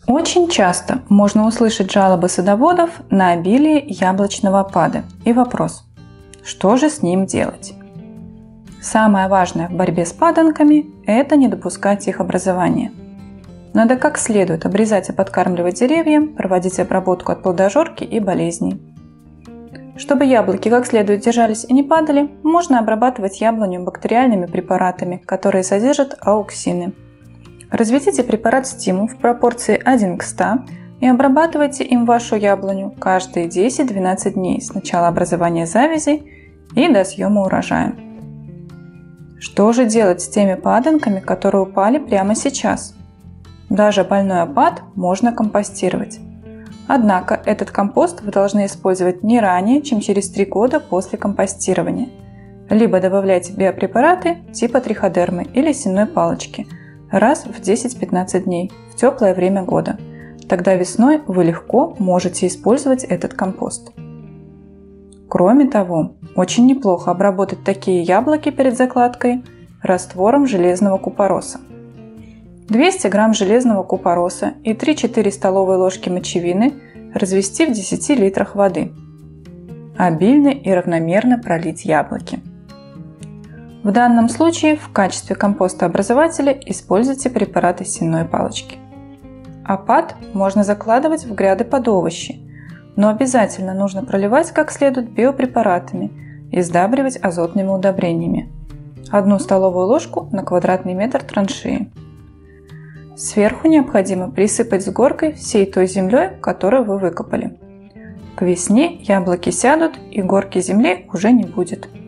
Очень часто можно услышать жалобы садоводов на обилие яблочного опада и вопрос: что же с ним делать? Самое важное в борьбе с паданками – это не допускать их образования. Надо как следует обрезать и подкармливать деревья, проводить обработку от плодожорки и болезней. Чтобы яблоки как следует держались и не падали, можно обрабатывать яблоню бактериальными препаратами, которые содержат ауксины. Разведите препарат Стиму в пропорции 1 к 100 и обрабатывайте им вашу яблоню каждые 10-12 дней с начала образования завязей и до съема урожая. Что же делать с теми паданками, которые упали прямо сейчас? Даже больной опад можно компостировать. Однако этот компост вы должны использовать не ранее, чем через 3 года после компостирования. Либо добавляйте биопрепараты типа триходермы или сенной палочки раз в 10-15 дней в теплое время года. Тогда весной вы легко можете использовать этот компост. Кроме того, очень неплохо обработать такие яблоки перед закладкой раствором железного купороса. 200 грамм железного купороса и 3-4 столовые ложки мочевины развести в 10 литрах воды. Обильно и равномерно пролить яблоки. В данном случае в качестве компостообразователя используйте препараты сенной палочки. Опад можно закладывать в гряды под овощи, но обязательно нужно проливать как следует биопрепаратами и сдабривать азотными удобрениями. 1 столовую ложку на квадратный метр траншеи. Сверху необходимо присыпать с горкой всей той землей, которую вы выкопали. К весне яблоки сядут и горки земли уже не будет.